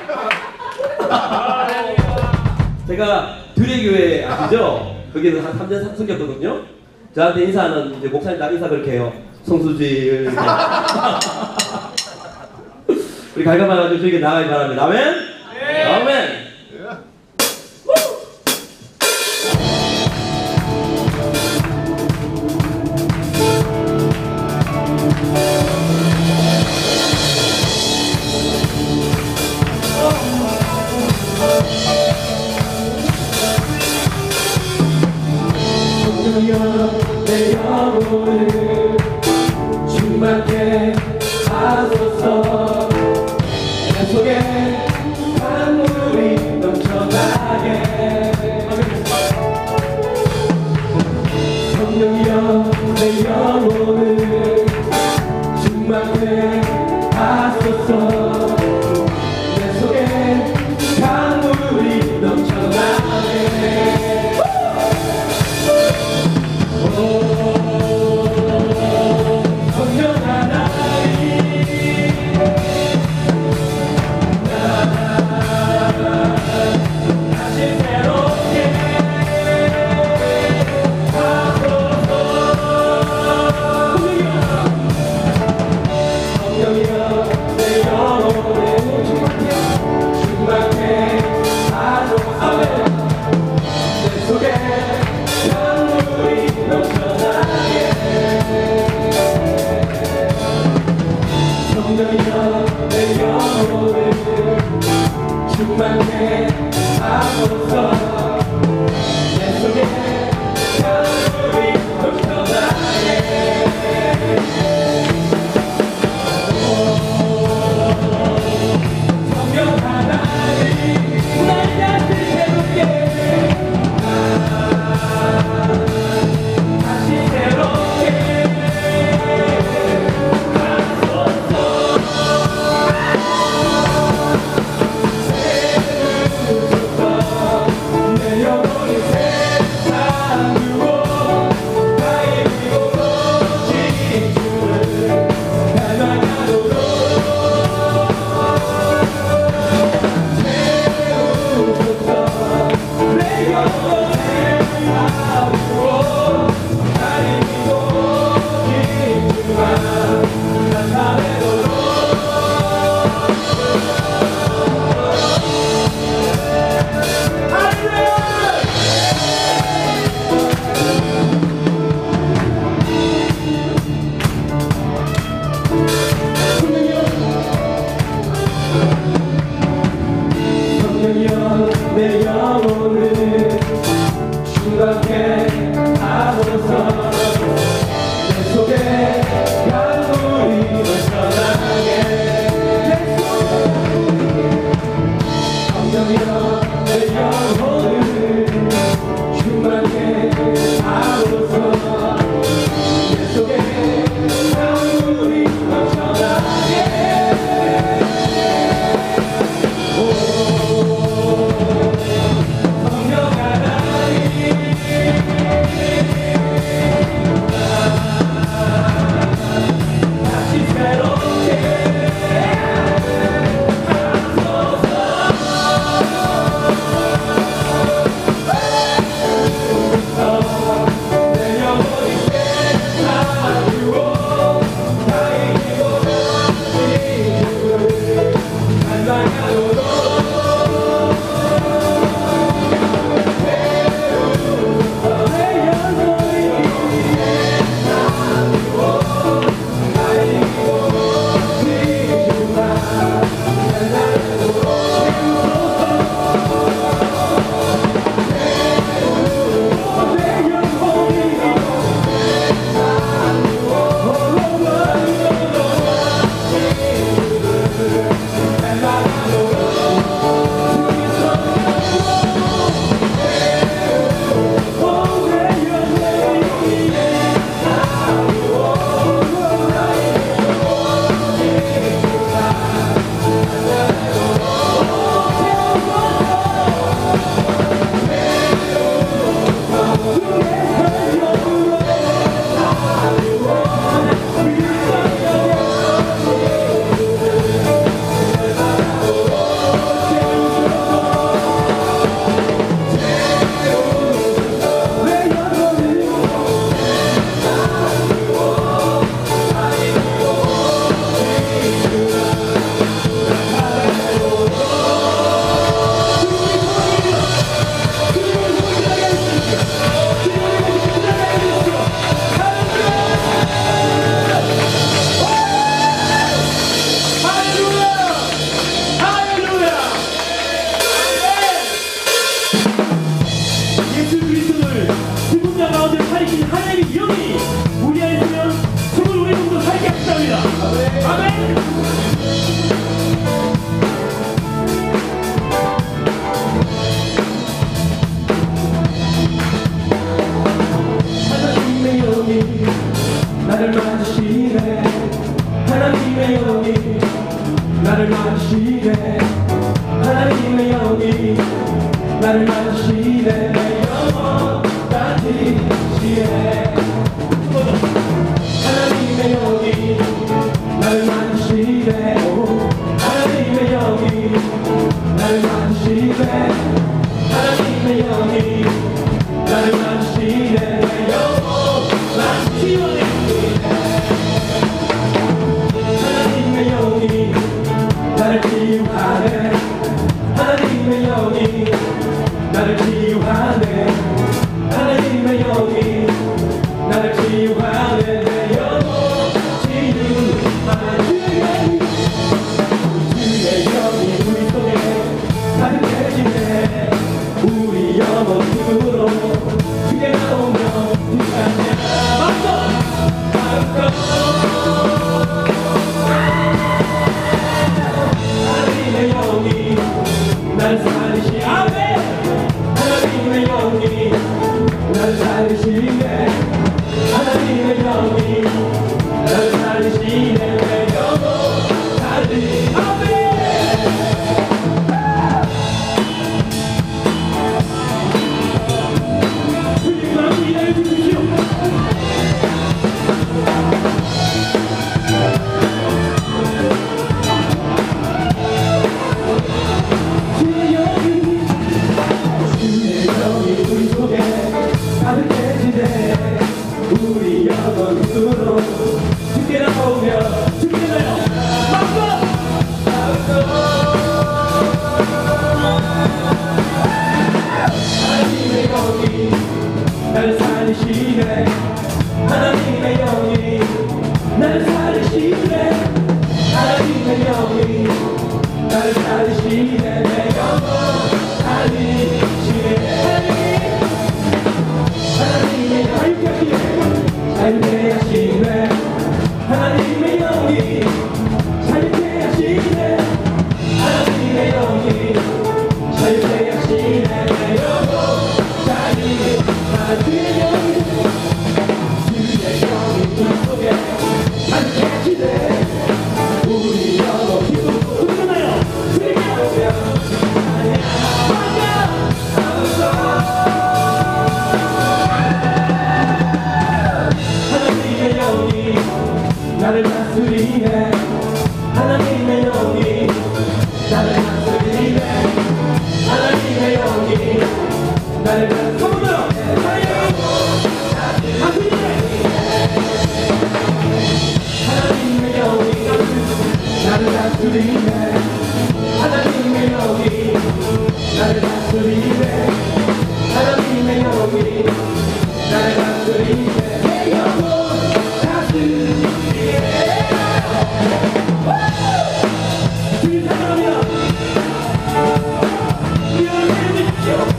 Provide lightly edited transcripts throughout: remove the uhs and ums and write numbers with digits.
제가 드레교회 아시죠? 거기는 한 3년 섬겼거든요. 저한테 인사하는 이제 목사님 날 인사 그렇게 해요. 송수지. 우리 갈감아가지고 저에게 나가기 바랍니다. 아멘? 네. 아멘. 내 영혼을 충만케 하소서. 내 속에 강물이 넘쳐나게. 성령이여 내 영혼을 충만케 하소서. 내 속에 강물이 넘쳐나게. 충만케 하소서. 내 속에 강물이 넘쳐나게. 성령 하나님 날 다시 새롭게. 다시 새롭게 하소서. 나를 만지시네 내 영혼까지 지혜 하나님의 영이 나를 만지시네 하나님의 영이 나를 만지시네 하나님의 영이 나를 만지시네 내 영혼만 치유하네 하나님의 영이 나를 치유하네 하나님의 영이 나를 치유하네 하나님의 영이 나를 치유하네 내 영혼 치유하네 주의 영이 우리 속에 가득해지네 우리 영혼 기쁨으로 주께 나오며 뒷간냐 마음껏 하나님의 영이 날 살리시 아멘 하나님의 영이 날 살리시네 하나님의 영이 날 살리시네 내 영혼 살리 아멘 주님만 기다려 주십시오 우리 영혼 으로 주께 나오며 주께 나요 하나님의 영이 날 살리시네 하나님의 영이 날 살리시네 하나님의 영이 날 살리시네 내 영혼 살리시네 하나님의 자유케 하시네 하나님의 영이 자유케 하시네 하나님의 영이 자유케 하시네 내 영혼 자유케 하시네 주의 영이 우리 속에 자유케 하시네 우리 영혼 기쁨 우리나요 주께 오며 나를 다스리네 하나님의 영이 나를 다스리네 하나님의 영이 나를 다스리네 하나님의 영이 나를 다스리네 하나님의 영이 나를 다스리네 하나님의 영이 나를 다스리네 내 영혼 다스리네 주님 사랑합니다. 위안해 주십시오.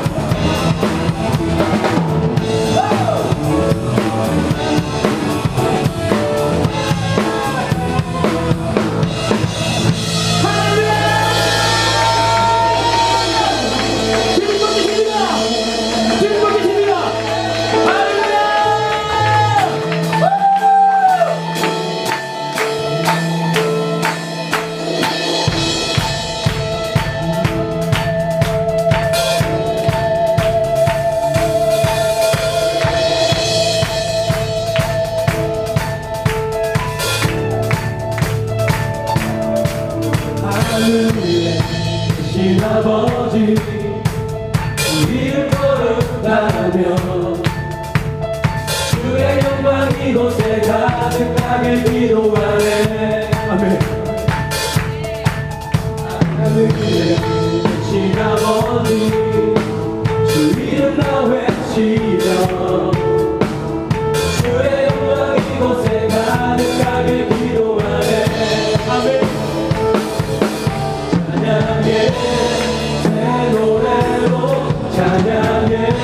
하신 아버지 우리를 거룩하며 주의 영광 이곳에 가득하길 기도하네 아멘 하늘에 계신 아버지 주 이름 나 외치며 주의 영광 이곳에 가득하길 기도하네 아멘 찬양해 새 노래로 찬양해